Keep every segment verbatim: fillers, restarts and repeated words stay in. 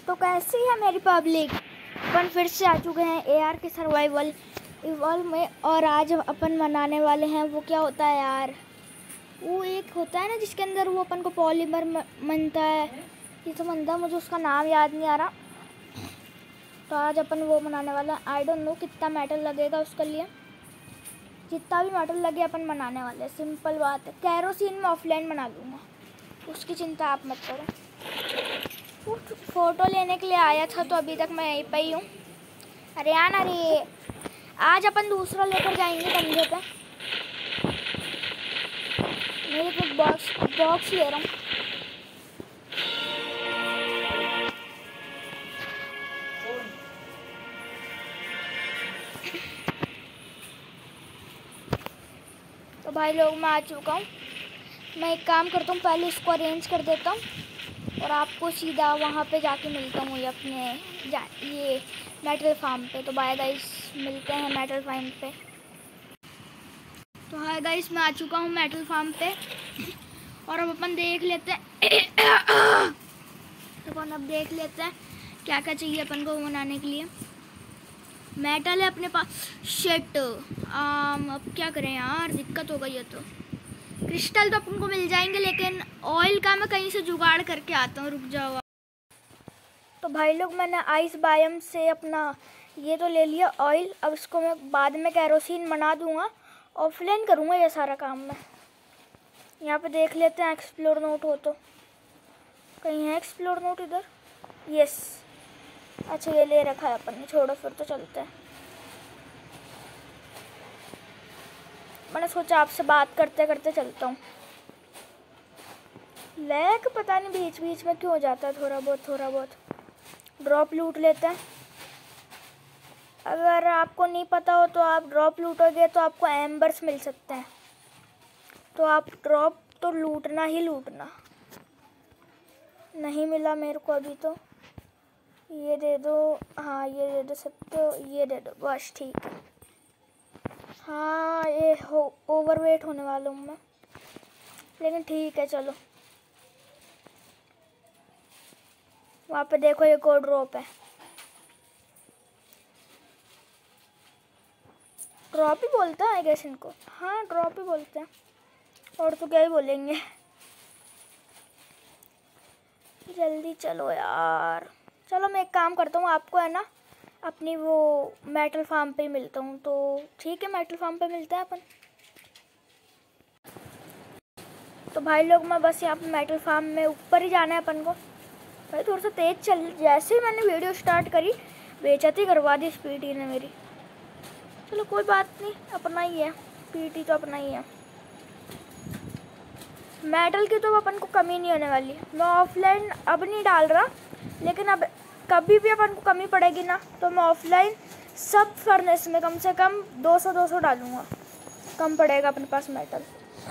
तो कैसी है मेरी पब्लिक। अपन फिर से आ चुके हैं एआर के सर्वाइवल इवॉल्व में, और आज अपन मनाने वाले हैं वो क्या होता है यार, वो एक होता है ना जिसके अंदर वो अपन को पॉलीमर बनता है, ये तो बनता है, मुझे उसका नाम याद नहीं आ रहा। तो आज अपन वो मनाने वाला है। आई डोंट नो कितना मेटल लगेगा उसके लिए, जितना भी मेटल लगे अपन मनाने वाले हैं। सिंपल बात है, कैरोसिन में ऑफलाइन बना लूँगा, उसकी चिंता आप मत करो। फ़ोटो लेने के लिए आया था तो अभी तक मैं यहीं पे ही हूँ। अरे यार अरे आज अपन दूसरा लेकर जाएंगे कंधे पे। मेरे को बॉक्स बॉक्स ले रहा हूँ। तो भाई लोग मैं आ चुका हूँ। मैं एक काम करता हूँ, पहले इसको अरेंज कर देता हूँ और आपको सीधा वहाँ पे जाके मिलता हूँ, ये अपने जा ये मेटल फार्म पे। तो बाय गाइस, मिलते हैं मेटल फार्म पे। तो हाय गाइस, मैं आ चुका हूँ मेटल फार्म पे और अब अपन देख लेते हैं तो अपन अब देख लेते हैं क्या क्या चाहिए अपन को बनाने के लिए। मेटल है अपने पास, शिट आम अब क्या करें यार, दिक्कत हो गई है। तो क्रिस्टल तो अपन को मिल जाएंगे, लेकिन ऑयल का मैं कहीं से जुगाड़ करके आता हूँ, रुक जाओ। तो भाई लोग मैंने आइस बायम से अपना ये तो ले लिया ऑयल। अब इसको मैं बाद में कैरोसिन बना दूंगा, ऑफलाइन करूँगा ये सारा काम मैं। यहाँ पे देख लेते हैं एक्सप्लोर नोट हो तो कहीं है एक्सप्लोर नोट इधर। यस, अच्छा ये ले रखा है अपन ने, छोड़ो फिर तो चलते हैं। मैंने सोचा आपसे बात करते करते चलता हूँ। लैग पता नहीं बीच बीच में क्यों हो जाता है, थोड़ा बहुत थोड़ा बहुत। ड्रॉप लूट लेते हैं। अगर आपको नहीं पता हो तो आप ड्रॉप लूटोगे तो आपको एम्बर्स मिल सकते हैं, तो आप ड्रॉप तो लूटना ही लूटना। नहीं मिला मेरे को अभी तो, ये दे दो, हाँ ये दे दो सकते हो, ये दे दो बस, ठीक है। हाँ ये हो ओवरवेट होने वाला हूँ मैं, लेकिन ठीक है चलो। वहाँ पे देखो एक और ड्रॉप है, ड्रॉप ही बोलते हैं आई गेस इनको। हाँ ड्रॉप ही बोलते हैं, और तो क्या ही बोलेंगे। जल्दी चलो यार, चलो मैं एक काम करता हूँ, आपको है ना अपनी वो मेटल फार्म पे ही मिलता हूँ। तो ठीक है, मेटल फार्म पे मिलते हैं अपन। तो भाई लोग मैं बस यहाँ पे मेटल फार्म में ऊपर ही जाना है अपन को। भाई थोड़ा सा तेज चल, जैसे ही मैंने वीडियो स्टार्ट करी बेइज्जती करवा दी पीटी ने मेरी। चलो कोई बात नहीं, अपना ही है, पीटी तो अपना ही है। मेटल की तो अपन को कमी नहीं होने वाली। मैं ऑफलाइन अब नहीं डाल रहा, लेकिन अब कभी भी अपन को कमी पड़ेगी ना तो मैं ऑफलाइन सब फर्नेस में कम से कम दो सौ दो सौ डालूँगा, कम पड़ेगा अपने पास मेटल।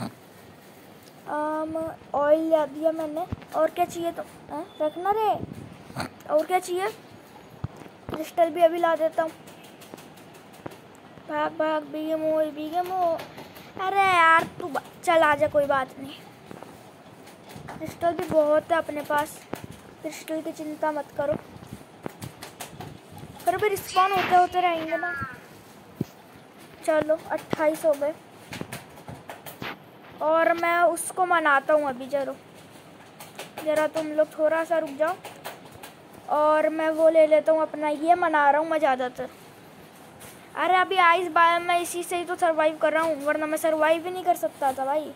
आम ऑयल ला दिया मैंने, और क्या चाहिए तो आ, रखना रे, और क्या चाहिए। क्रिस्टल भी अभी ला देता हूँ। भाग भाग बीगे मो बीगे मो, अरे यार तू चल आजा, कोई बात नहीं। क्रिस्टल भी बहुत है अपने पास, क्रिस्टल की चिंता मत करो, फिर भी रिस्पॉन होते होते रहेंगे ना। चलो अट्ठाईस हो गए, और मैं उसको मनाता हूँ अभी। जरो ज़रा तुम लोग थोड़ा सा रुक जाओ, और मैं वो ले लेता हूँ अपना, ये मना रहा हूँ मैं ज़्यादातर। अरे अभी आइस बायम में इसी से ही तो सरवाइव कर रहा हूँ, वरना मैं सरवाइव ही नहीं कर सकता था भाई।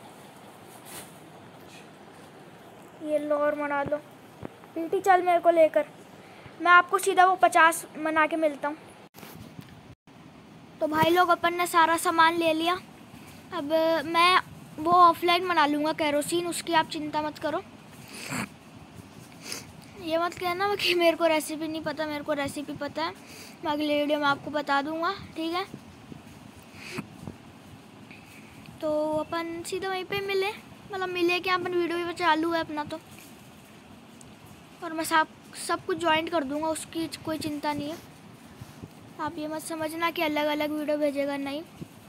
ये लो और मना लो, पीटी चल मेरे को लेकर, मैं आपको सीधा वो पचास मना के मिलता हूँ। तो भाई लोग अपन ने सारा सामान ले लिया, अब मैं वो ऑफलाइन बना लूँगा कैरोसिन, उसकी आप चिंता मत करो। ये मत कहना कि मेरे को रेसिपी नहीं पता, मेरे को रेसिपी पता है, मैं अगले वीडियो में आपको बता दूँगा, ठीक है। तो अपन सीधा वहीं पे मिले, मतलब मिले कि अपन वीडियो भी चालू है अपना तो, और मैं सब सब कुछ ज्वाइन कर दूँगा, उसकी कोई चिंता नहीं है। आप ये मत समझना कि अलग अलग वीडियो भेजेगा, नहीं।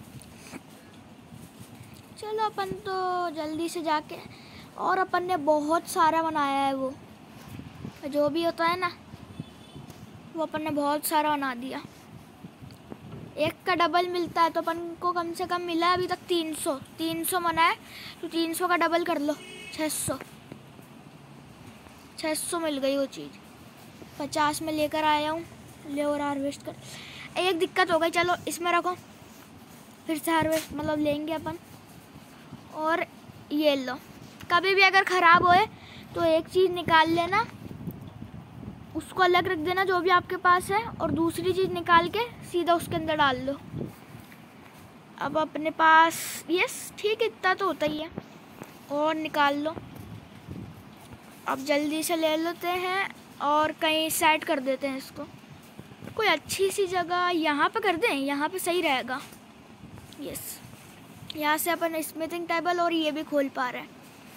चलो अपन तो जल्दी से जाके, और अपन ने बहुत सारा बनाया है वो जो भी होता है ना वो अपन ने बहुत सारा बना दिया। एक का डबल मिलता है तो अपन को कम से कम मिला है अभी तक तीन सौ तीन सौ मना है, तो तीन सौ का डबल कर लो, छः सौ छः सौ मिल गई वो चीज़। पचास में लेकर आया हूँ, ले और हार्वेस्ट कर। एक दिक्कत हो गई, चलो इसमें रखो, फिर से हार्वेस्ट मतलब लेंगे अपन। और ये लो, कभी भी अगर ख़राब होए तो एक चीज़ निकाल लेना, उसको अलग रख देना जो भी आपके पास है, और दूसरी चीज़ निकाल के सीधा उसके अंदर डाल लो। अब अपने पास यस ठीक इतना तो होता ही है, और निकाल लो। अब जल्दी से ले लेते हैं और कहीं सेट कर देते हैं इसको, कोई अच्छी सी जगह यहाँ पे कर दें, यहाँ पे सही रहेगा। यस, यहाँ से अपन स्मिथिंग टेबल और ये भी खोल पा रहे हैं।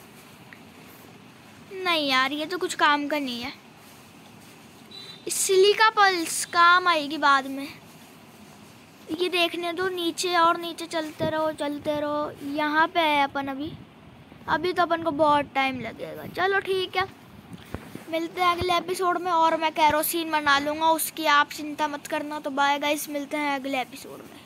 नहीं यार, ये तो कुछ काम का नहीं है। सिलिका पल्स काम आएगी बाद में, ये देखने दो। नीचे और नीचे चलते रहो चलते रहो। यहाँ पे है अपन अभी अभी तो अपन को बहुत टाइम लगेगा। चलो ठीक है, मिलते हैं अगले एपिसोड में। और मैं कैरोसिन बना लूँगा उसकी, आप चिंता मत करना। तो बाय गाइस, मिलते हैं अगले एपिसोड में।